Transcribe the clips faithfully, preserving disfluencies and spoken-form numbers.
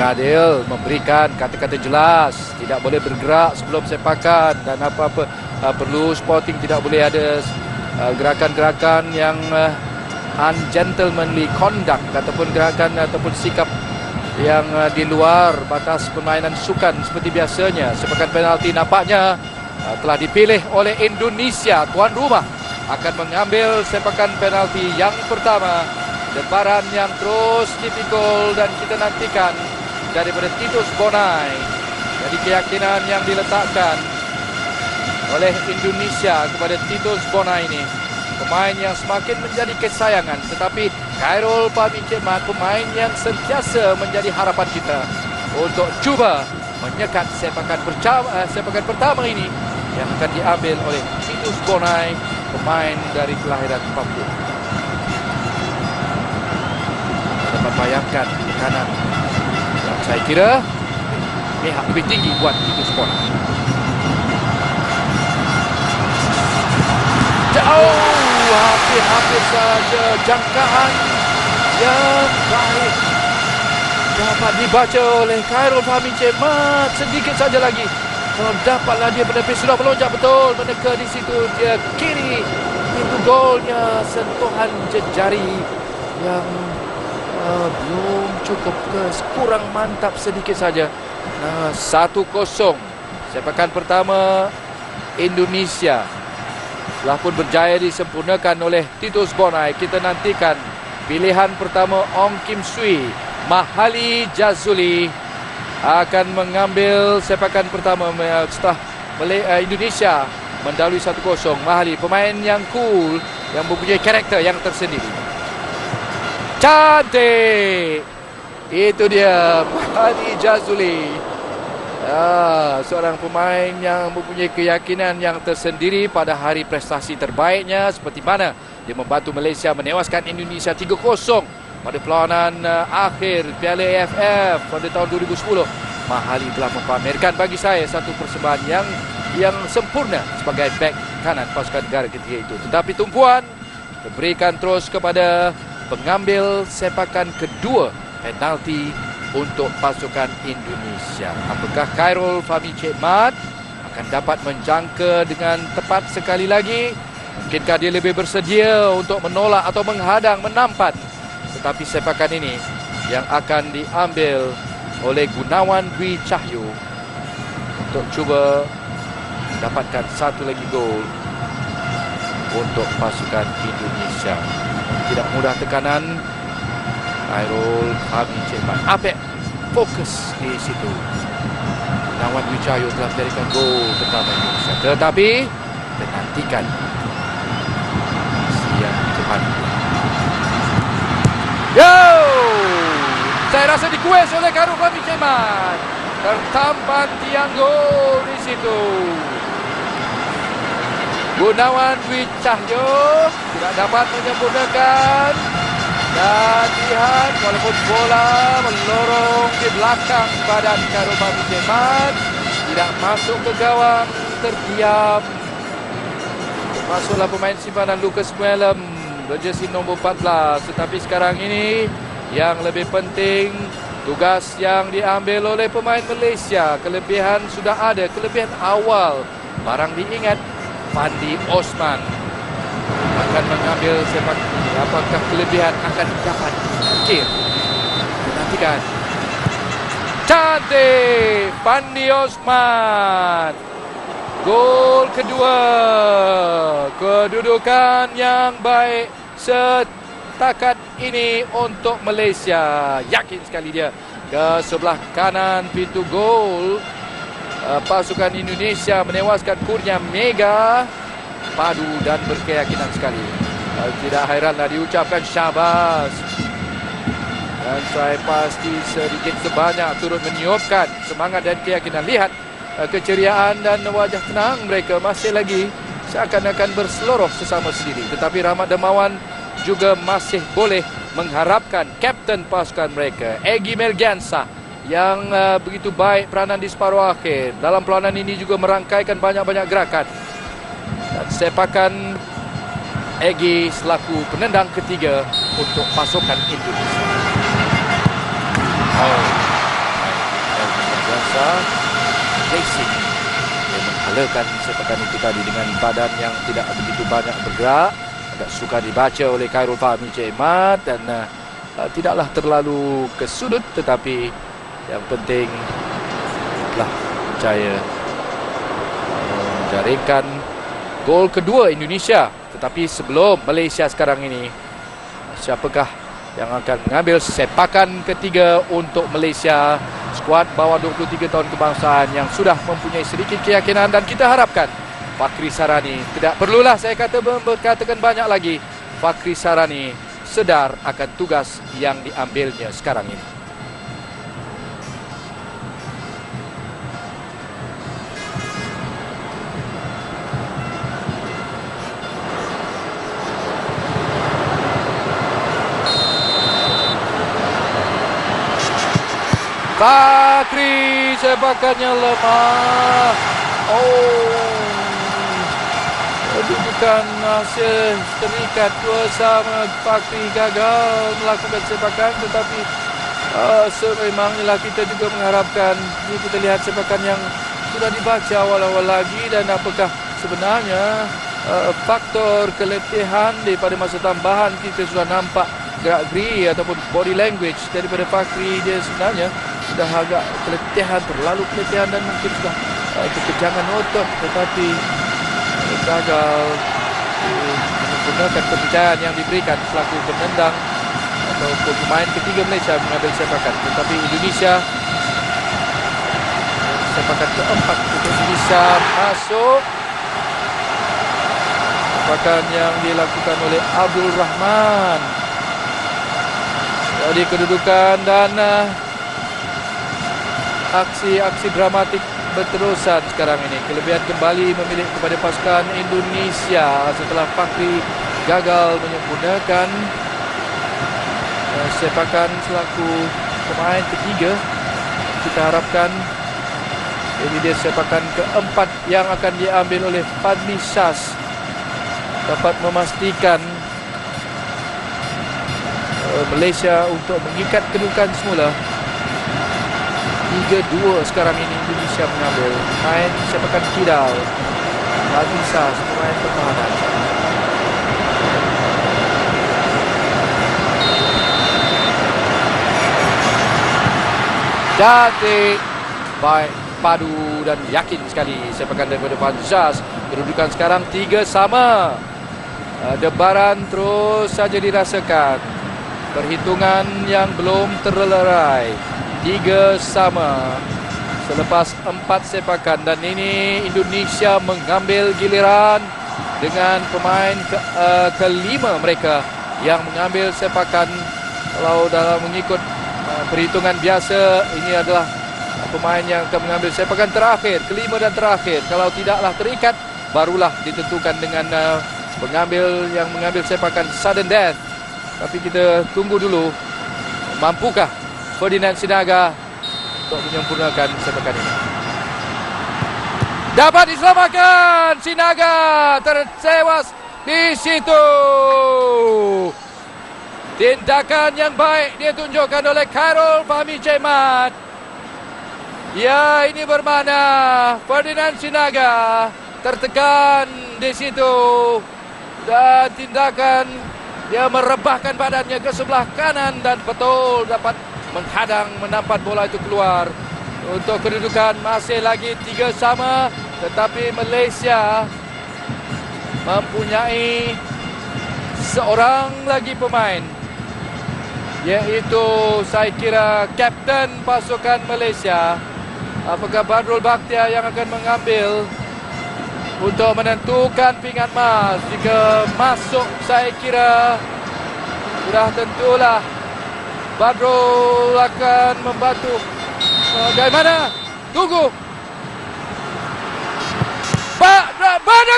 mengadil, memberikan kata-kata jelas, tidak boleh bergerak sebelum sepakan, dan apa-apa uh, perlu spotting, tidak boleh ada uh, gerakan-gerakan yang uh, ungentlemanly conduct ataupun gerakan ataupun sikap yang uh, di luar batas permainan sukan seperti biasanya. Sepakan penalti nampaknya uh, telah dipilih oleh Indonesia. Tuan rumah akan mengambil sepakan penalti yang pertama. Lebaran yang terus dipikul dan kita nantikan daripada Titus Bonai. Jadi keyakinan yang diletakkan oleh Indonesia kepada Titus Bonai ini, pemain yang semakin menjadi kesayangan, tetapi Khairul Fahmi Cekmat, pemain yang sentiasa menjadi harapan kita untuk cuba menyekat sepakan pertama, sepakan pertama ini yang akan diambil oleh Titus Bonai, pemain dari kelahiran Papua. Dapat bayangkan tekanan yang saya kira pihak lebih tinggi buat Titus Bonai. Jauh, hampir-hampir saja jangkaan yang baik dapat dibaca oleh Khairul Fahmi Cekmat. Sedikit saja lagi kalau dapatlah dia menepis, sudah melonjak betul, meneka di situ dia kiri, itu golnya, sentuhan jejari yang uh, belum cukup, ke kurang mantap sedikit saja. Nah, satu kosong sepakan pertama Indonesia telah pun berjaya disempurnakan oleh Titus Bonai. Kita nantikan pilihan pertama Ong Kim Sui. Mahali Jazuli akan mengambil sepakan pertama setelah Indonesia mendahului satu kosong. Mahali, pemain yang cool, yang mempunyai karakter yang tersendiri. Cantik! Itu dia, Mahali Jazuli. Ah, seorang pemain yang mempunyai keyakinan yang tersendiri pada hari prestasi terbaiknya, seperti mana dia membantu Malaysia menewaskan Indonesia tiga kosong pada perlawanan uh, akhir Piala A F F pada tahun dua ribu sepuluh. Mahali telah mempamerkan bagi saya satu persembahan yang yang sempurna sebagai bek kanan pasukan negara ketika itu. Tetapi tumpuan diberikan terus kepada pengambil sepakan kedua penalti untuk pasukan Indonesia. Apakah Khairul Fahmi Cekmat akan dapat menjangka dengan tepat sekali lagi? Mungkinkah dia lebih bersedia untuk menolak atau menghadang, menampan? Tetapi sepakan ini yang akan diambil oleh Gunawan Dwi Cahyo untuk cuba dapatkan satu lagi gol untuk pasukan Indonesia. Tidak mudah tekanan Khairul Fahmi Cekmat. Apek fokus di situ. Gunawan Dwi Cahyo telah menjadikan gol pertama Indonesia. Tetapi kita nantikan siang depan. Yo! Saya rasa dikuas oleh Khairul Fahmi Cekmat. Tertampan tiang gol di situ. Gunawan Dwi Cahyo tidak dapat menyempurnakan. Dan lihat, walaupun bola melorong di belakang badan Khairul Fahmi Cekmat, tidak masuk ke gawang, terdiam. Masuklah pemain simpanan Lucas Muelem, berjersey nombor empat belas. Tetapi sekarang ini yang lebih penting, tugas yang diambil oleh pemain Malaysia. Kelebihan sudah ada, kelebihan awal. Barang diingat, Fandi Osman akan mengambil sepak. Apakah kelebihan akan dapat dikir? Nantikan. Cantik, Fandi Osman. Gol kedua. Kedudukan yang baik setakat ini untuk Malaysia. Yakin sekali dia ke sebelah kanan pintu gol. Pasukan Indonesia menewaskan Kurnia Mega. Padu dan berkeyakinan sekali. Tidak hairanlah diucapkan syabas. Dan saya pasti sedikit sebanyak turut meniupkan semangat dan keyakinan. Lihat keceriaan dan wajah tenang mereka masih lagi seakan-akan berseloroh sesama sendiri. Tetapi Rahmat Dermawan juga masih boleh mengharapkan kapten pasukan mereka, Egy Melgiansa, yang uh, begitu baik peranan di separuh akhir. Dalam perlawanan ini juga merangkaikan banyak-banyak gerakan. Dan sepakan Egy selaku penendang ketiga untuk pasukan Indonesia. Oh. Malaysia racing. Dia menghalakan sepakan itu tadi dengan badan yang tidak begitu banyak bergerak. Agak sukar dibaca oleh Khairul Fahmi Cik Mat dan uh, uh, tidaklah terlalu ke sudut, tetapi yang penting telah berjaya uh, menjaringkan gol kedua Indonesia. Tetapi sebelum Malaysia sekarang ini, siapakah yang akan mengambil sepakan ketiga untuk Malaysia, skuad bawah dua puluh tiga tahun kebangsaan yang sudah mempunyai sedikit keyakinan, dan kita harapkan Fakhri Sarani, tidak perlulah saya kata berkatakan banyak lagi, Fakhri Sarani sedar akan tugas yang diambilnya sekarang ini. Fakhri, sepakannya lemah. Oh, kedudukan masih terikat dua sama. Fakhri gagal melakukan sepakan, tetapi uh, sememangnya kita juga mengharapkan. Ini kita lihat sepakan yang sudah dibaca awal-awal lagi, dan apakah sebenarnya uh, faktor keletihan daripada masa tambahan kita sudah nampak gerak geri ataupun body language daripada Fakhri. Dia sebenarnya sudah agak keletihan, terlalu keletihan, dan mungkin sudah uh, kekejangan otot, tetapi uh, gagal uh, menggunakan kepercayaan yang diberikan selaku penendang ataupun pemain ketiga Malaysia mengambil sepakan. Tetapi Indonesia, sepakan keempat untuk Indonesia masuk. Sepakan yang dilakukan oleh Abdul Rahman. Jadi kedudukan dan uh, aksi-aksi dramatik berterusan sekarang ini. Kelebihan kembali memilih kepada pasukan Indonesia setelah Fakhri gagal menyempurnakan uh, sepakan selaku pemain ketiga. Kita harapkan ini dia sepakan keempat yang akan diambil oleh Fadli Syaz, dapat memastikan uh, Malaysia untuk mengikat kedudukan semula. tiga dua sekarang ini Indonesia mengambil. Main sepakan kidal, Fadli Syaz, pemain pertahanan. Cantik, baik, padu dan yakin sekali sepakan daripada Fadli Syaz. Kedudukan sekarang tiga sama. Debaran terus saja dirasakan. Perhitungan yang belum terlerai. Tiga sama selepas empat sepakan, dan ini Indonesia mengambil giliran dengan pemain ke, uh, kelima mereka yang mengambil sepakan. Kalau dalam mengikut uh, perhitungan biasa, ini adalah pemain yang akan mengambil sepakan terakhir, kelima dan terakhir. Kalau tidaklah terikat, barulah ditentukan dengan uh, pengambil yang mengambil sepakan sudden death. Tapi kita tunggu dulu, mampukah Ferdinand Sinaga untuk menyempurnakan sepakan ini. Dapat diselamatkan. Sinaga tersewas di situ. Tindakan yang baik ditunjukkan oleh Khairul Fahmi Cik Mat. Ya, ini bermakna Ferdinand Sinaga tertekan di situ, dan tindakan dia merebahkan badannya ke sebelah kanan dan betul dapat menghadang, menampat bola itu keluar. Untuk kedudukan masih lagi tiga sama, tetapi Malaysia mempunyai seorang lagi pemain, iaitu saya kira kapten pasukan Malaysia. Apakah Badrul Bakhtiar yang akan mengambil untuk menentukan pingat emas? Jika masuk, saya kira sudah tentulah Badrul akan membantu. Bagaimana? Tunggu. Badrul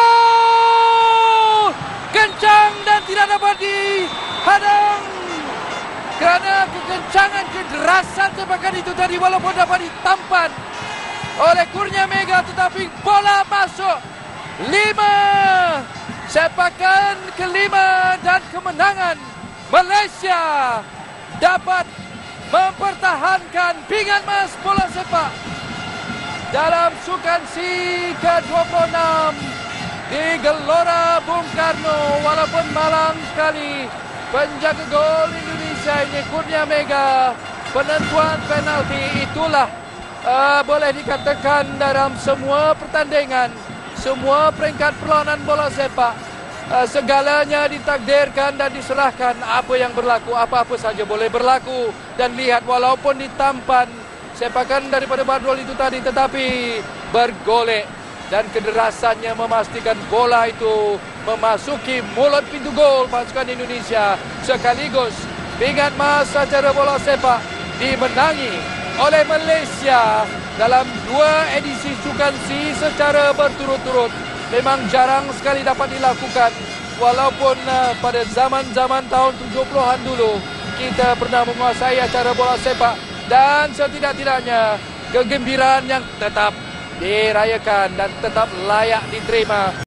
gol! Kencang dan tidak dapat dihadang kerana kekencangan, kederasan sepakan itu tadi, walaupun dapat ditampan oleh Kurnia Mega, tetapi bola masuk. Lima sepakan kelima dan kemenangan Malaysia dapat mempertahankan pingat emas bola sepak dalam Sukan C ke dua puluh enam di Gelora Bung Karno. Walaupun malang sekali, penjaga gol Indonesia ini Kurnia Mega, penentuan penalti itulah uh, boleh dikatakan dalam semua pertandingan, semua peringkat perlawanan bola sepak, uh, segalanya ditakdirkan dan diserahkan. Apa yang berlaku, apa-apa saja boleh berlaku. Dan lihat, walaupun ditampan sepakan daripada Badrul itu tadi, tetapi bergolek dan kederasannya memastikan bola itu memasuki mulut pintu gol pasukan Indonesia. Sekaligus pingat emas secara bola sepak dimenangi oleh Malaysia dalam dua edisi Sukan C secara berturut-turut. Memang jarang sekali dapat dilakukan, walaupun uh, pada zaman-zaman tahun tujuh puluhan dulu kita pernah menguasai acara bola sepak, dan setidak-tidaknya kegembiraan yang tetap dirayakan dan tetap layak diterima.